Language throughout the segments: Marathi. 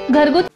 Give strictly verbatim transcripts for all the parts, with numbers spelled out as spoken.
घरगुती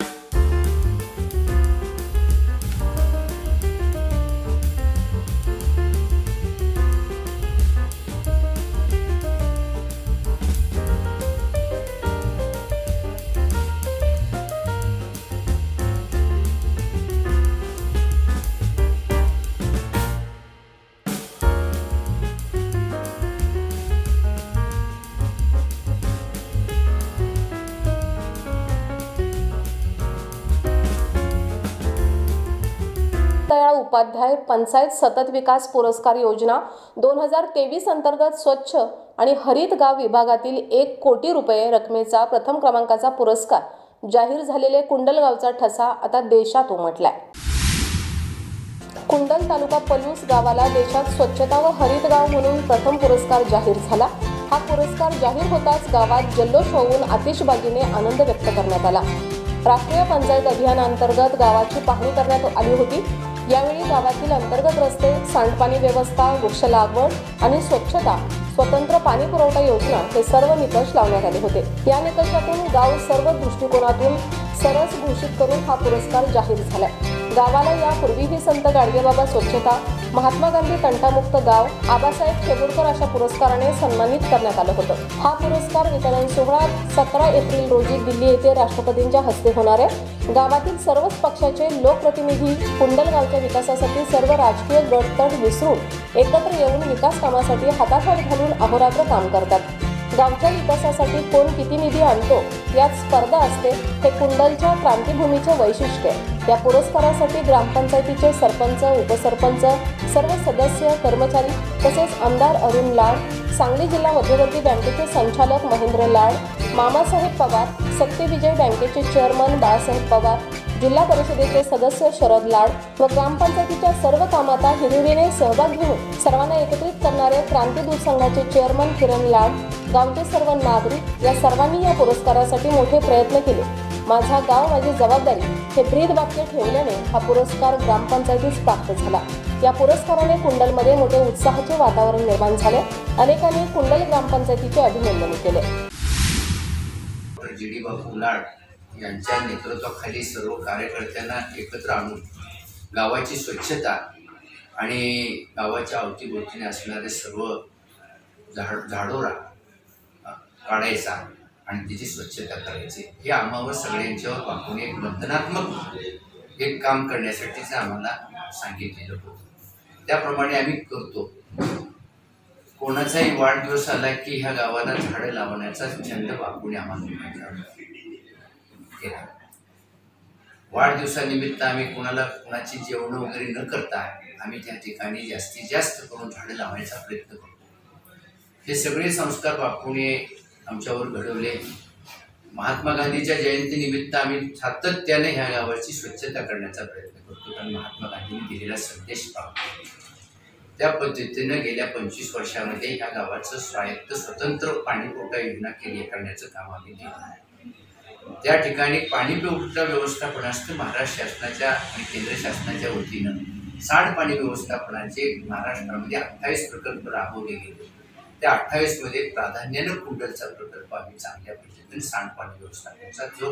दयाळ उपाध्याय पंचायत सतत विकास पुरस्कार योजना दोन हजार तेवीस अंतर्गत स्वच्छ आणि हरित गाव विभागातील एक कोटी रुपये रकमेचा प्रथम क्रमांकाचा पुरस्कार जाहीर झालेले कुंडल गावचा ठसा आता देशात उमटलाय। कुंडल तालुका पलूस गावाला देशात स्वच्छता व हरित गाव म्हणून प्रथम पुरस्कार जाहीर झाला। हा पुरस्कार जाहीर होताच गावात जल्लोष होऊन आतिषबाजीने आनंद व्यक्त करण्यात आला। राष्ट्रीय पंचायत अभियानांतर्गत गावाची पाहणी करण्यात आली होती। यावेळी गावातील अंतर्गत रस्ते, सांडपाणी व्यवस्था, वृक्ष लागवड आणि स्वच्छता, स्वतंत्र पाणी पुरवठा योजना हे सर्व निकष लावण्यात आले होते। या निकषातून गाव सर्व दृष्टिकोनातून सरस घोषित करून हा पुरस्कार जाहीर झालाय। गावाला यापूर्वीही संत गाडगेबाबा स्वच्छता, महात्मा गांधी तंटामुक्त गाव, आबासाहेब खेबुडकर अशा पुरस्काराने सन्मानित करण्यात आलं होतं। हा पुरस्कार वितरण सोहळा सतरा एप्रिल रोजी दिल्ली येथे राष्ट्रपतींच्या हस्ते होणार आहे। गावातील सर्वच पक्षाचे लोकप्रतिनिधी कुंडल गावच्या विकासासाठी सर्व राजकीय गटतट विसरून एकत्र येऊन विकास कामासाठी हाताहात घालून अहोरात्र काम करतात। गावच्या विकासासाठी कोण किती निधी आणतो यात स्पर्धा असते, हे कुंडलच्या क्रांतीभूमीचे वैशिष्ट्य आहे। या पुरस्कारासाठी ग्रामपंचायतीचे सरपंच, उपसरपंच, सर्व सदस्य, कर्मचारी तसेच आमदार अरुण लाड, सांगली जिल्हा मध्यवर्ती बँकेचे संचालक महेंद्र लाड, मामासाहेब पवार, सत्यविजय बँकेचे चेअरमन बाळासाहेब पवार, जिल्हा परिषदेचे सदस्य शरद लाड व ग्रामपंचायतीच्या सर्व कामात हिरिरीने सहभाग घेऊन सर्वांना एकत्रित करणारे क्रांतीदूत संघाचे चेअरमन किरण लाड, गावचे सर्व नागरिक या सर्वांनी या पुरस्कारासाठी मोठे प्रयत्न केले। माझा गाव माझी जबाबदारी हे ब्रीद वाक्य ठेवल्याने हा पुरस्कार ग्रामपंचायतीस प्राप्त झाला। या पुरस्काराने कुंडलमध्ये मोठे उत्साहाचे वातावरण निर्माण झाले। अनेकांनी कुंडल ग्रामपंचायतीचे अभिनंदन केले। जी डी बापू लाड यांच्या नेतृत्वाखाली सर्व कार्यकर्त्यांना एकत्र आणून गावाची स्वच्छता आणि गावाच्या अवतीभोवतीने असणारे सर्व झाड झाडोरा काढायचा आणि त्याची स्वच्छता करायची हे आम्हाला सगळ्यांच्यावर वाकून एक बंधनात्मक एक काम करण्यासाठीच आम्हाला सांगितलेलं होतं। त्याप्रमाणे आम्ही करतो। कोणाचाही वाढदिवस आला की ह्या गावाला झाडं लावण्याचा छंद वाकून आम्हाला केला। वाढदिवसानिमित्त आम्ही कोणाला कोणाची जेवण वगैरे न करता आम्ही त्या ठिकाणी जास्तीत जास्त करून झाडं लावण्याचा प्रयत्न करतो। हे सगळे संस्कार बापूने आमच्यावर घडवले। महात्मा गांधीच्या जयंतीनिमित्त आम्ही सातत्याने ह्या गावाची स्वच्छता करण्याचा प्रयत्न करतो, कारण महात्मा गांधींनी दिलेला संदेश पाहतो। त्या पद्धतीनं गेल्या पंचवीस वर्षामध्ये ह्या गावाचं स्वायत्त स्वतंत्र पाणी पुरवठा योजना केली करण्याचं काम आम्ही केलं। त्या ठिकाणी पाणी पुरवठा व्यवस्थापनास महाराष्ट्र शासनाच्या आणि केंद्र शासनाच्या वतीनं सांडपाणी व्यवस्थापनाचे महाराष्ट्रामध्ये अठ्ठावीस प्रकल्प राबवले गेले। त्या अठ्ठावीस मध्ये प्राधान्यानं कुंडलचा प्रकल्प आम्ही चांगल्या पद्धतीने सांडपाणी व्यवस्थापनाचा जो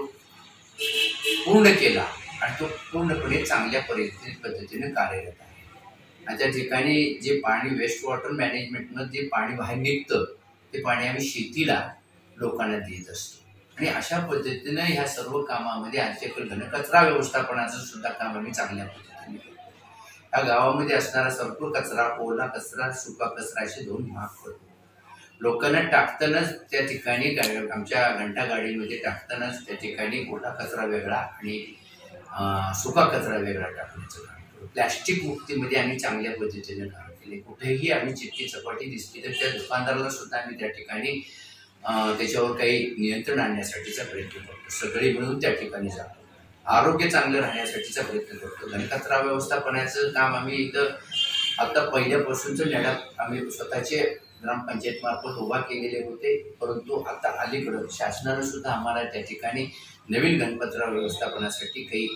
पूर्ण केला आणि तो पूर्णपणे चांगल्या पद्धतीने कार्यरत आहे। आणि त्या ठिकाणी जे पाणी वेस्ट वॉटर मॅनेजमेंटनं जे पाणी बाहेर निघतं ते पाणी आम्ही शेतीला लोकांना देत असतो। आणि अशा पद्धतीनं ह्या सर्व कामामध्ये आमच्याकडे घनकचरा व्यवस्थापनाचं सुद्धा काम आम्ही चांगल्या पद्धतीने करतो। या गावामध्ये असणारा सर्व कचरा, ओला कचरा, सुका कचरा असे दोन भाग करतो। लोकांना टाकतानाच त्या ठिकाणी आमच्या घंटा गाडीमध्ये टाकतानाच त्या ठिकाणी ओला कचरा वेगळा आणि सुका कचरा वेगळा टाकण्याचं काम करतो। प्लॅस्टिक मुक्तीमध्ये आम्ही चांगल्या पद्धतीने काम केले। कुठेही आम्ही चिठ्ठी चपाटी दिसली तर त्या दुकानदाराला सुद्धा आम्ही त्या ठिकाणी त्याच्यावर काही नियंत्रण आणण्यासाठीचा प्रयत्न करतो। सगळे मिळून त्या ठिकाणी जातो। आरोग्य चांगलं राहण्यासाठीचा प्रयत्न करतो। घनकचरा व्यवस्थापनाचं काम आम्ही इथं आता पहिल्यापासूनचं लढा आम्ही स्वतःचे ग्रामपंचायत मार्फत उभा केलेले होते, परंतु आता अलीकडं शासनानं सुद्धा आम्हाला त्या ठिकाणी नवीन घनकचरा व्यवस्थापनासाठी काही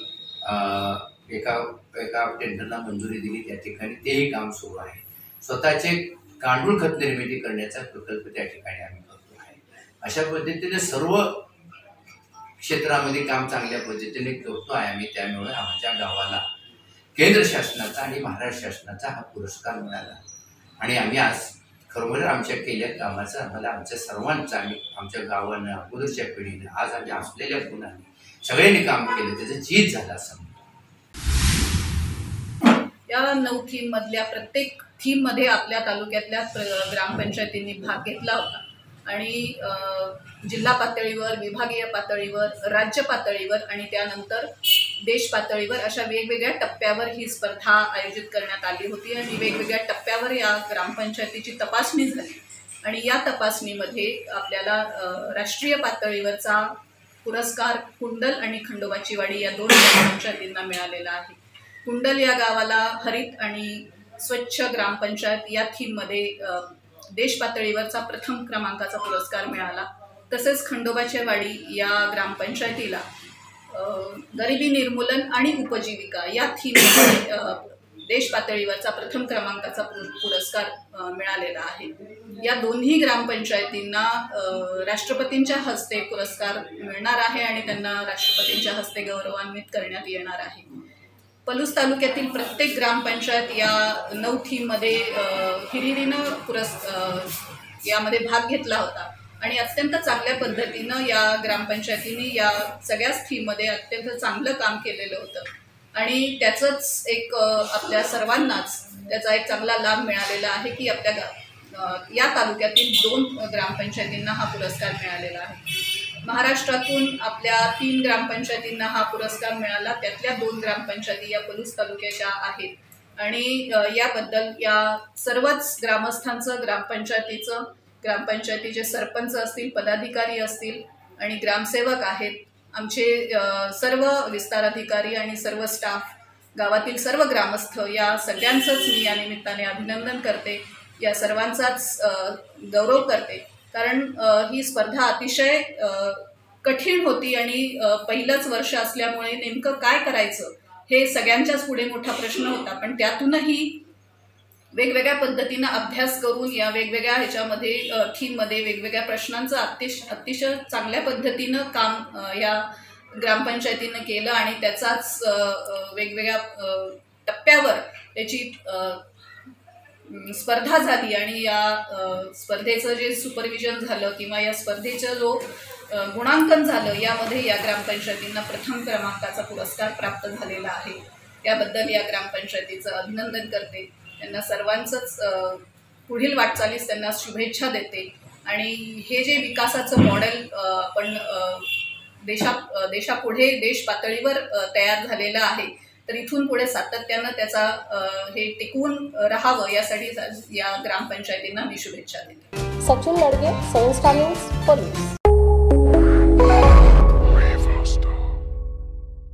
एका एका टेंडरला मंजुरी दिली। त्या ठिकाणी तेही काम सुरू आहे। स्वतःचे गांडूळ खत निर्मिती करण्याचा प्रकल्प त्या ठिकाणी आम्ही करतो आहे। अशा पद्धतीने सर्व क्षेत्रामध्ये काम चांगल्या पद्धतीने करतो आहे आम्ही, त्यामुळे आमच्या गावाला केंद्र शासनाचा आणि महाराष्ट्र शासनाचा हा पुरस्कार मिळाला. आणि आम्ही आज खरोखर आमच्या केलेल्या कामाचा आम्हाला आमच्या सर्वांचा आणि आमच्या गावानं अगोदरच्या पिढीनं आज आम्ही असलेल्या गुणांनी सगळ्यांनी काम केलं, त्याचं जीत झालं असं. या नऊ थीम मधल्या प्रत्येक थीम मध्ये आपल्या तालुक्यातल्या ग्रामपंचायतींनी भाग घेतला होता आणि जिल्हा पातळीवर, विभागीय पातळीवर, राज्य पातळीवर आणि त्यानंतर देश पातळीवर अशा वेगवेगळ्या टप्प्यावर ही स्पर्धा आयोजित करण्यात आली होती आणि वेगवेगळ्या टप्प्यावर या ग्रामपंचायतीची तपासणी झाली आणि या तपासणीमध्ये आपल्याला राष्ट्रीय पातळीवरचा पुरस्कार कुंडल आणि खंडोबाची वाडी या दोन ग्रामपंचायतींना मिळालेला आहे. कुंडल या गावाला हरित आणि स्वच्छ ग्रामपंचायत या थीममध्ये देश पातळीवरचा प्रथम क्रमांकाचा पुरस्कार मिळाला. तसेच खंडोबाच्या वाडी या ग्रामपंचायतीला गरिबी निर्मूलन आणि उपजीविका या थीममध्ये देश पातळीवरचा प्रथम क्रमांकाचा पुरस्कार मिळालेला आहे. या दोन्ही ग्रामपंचायतींना राष्ट्रपतींच्या हस्ते पुरस्कार मिळणार आहे आणि त्यांना राष्ट्रपतींच्या हस्ते गौरवान्वित करण्यात येणार आहे. पलूस तालुक्यातील प्रत्येक ग्रामपंचायत या नऊ थीममध्ये हिरिरीनं पुरस् यामध्ये भाग घेतला होता आणि अत्यंत चांगल्या पद्धतीनं या ग्रामपंचायतींनी या सगळ्याच थीममध्ये अत्यंत चांगलं काम केलेलं होतं आणि त्याचंच एक आपल्या सर्वांनाच त्याचा एक चांगला लाभ मिळालेला आहे की आपल्या या तालुक्यातील दोन ग्रामपंचायतींना हा पुरस्कार मिळालेला आहे. महाराष्ट्रातून आपल्या तीन ग्रामपंचायतींना हा पुरस्कार मिळाला, त्यातल्या दोन ग्रामपंचायती या पलूस तालुक्याच्या आहेत आणि याबद्दल या सर्वच ग्रामस्थांचं, ग्रामपंचायतीचं, ग्रामपंचायतीचे सरपंच असतील, पदाधिकारी असतील आणि ग्रामसेवक आहेत, आमचे सर्व विस्तार अधिकारी आणि सर्व स्टाफ, गावातील सर्व ग्रामस्थ या सगळ्यांचंच मी या निमित्ताने अभिनंदन करते, या सर्वांचाच गौरव करते. कारण ही स्पर्धा अतिशय कठीण होती आणि पहिलंच वर्ष असल्यामुळे नेमकं काय करायचं हे सगळ्यांच्याच पुढे मोठा प्रश्न होता. पण त्यातूनही वेगवेगळ्या पद्धतीनं अभ्यास करून या वेगवेगळ्या ह्याच्यामध्ये थीममध्ये वेगवेगळ्या प्रश्नांचं अतिश अतिशय चांगल्या पद्धतीनं काम या ग्रामपंचायतीनं केलं आणि त्याचाच वेगवेगळ्या टप्प्यावर त्याची स्पर्धा झाली आणि या स्पर्धेचं जे सुपरविजन झालं किंवा या स्पर्धेचं जो गुणांकन झालं यामध्ये या ग्रामपंचायतींना प्रथम क्रमांकाचा पुरस्कार प्राप्त झालेला आहे. त्याबद्दल या ग्रामपंचायतीचं अभिनंदन करते, त्यांना सर्वांचंच पुढील वाटचालीस त्यांना शुभेच्छा देते आणि हे जे विकासाचं मॉडेल आपण देशा देशापुढे देश पातळीवर तयार झालेलं आहे तर इथून पुढे सातत्यानं त्याचा हे टिकून राहावं यासाठी या ग्रामपंचायतींना मी शुभेच्छा देते. Sachin Ladge, seven star news, Palus.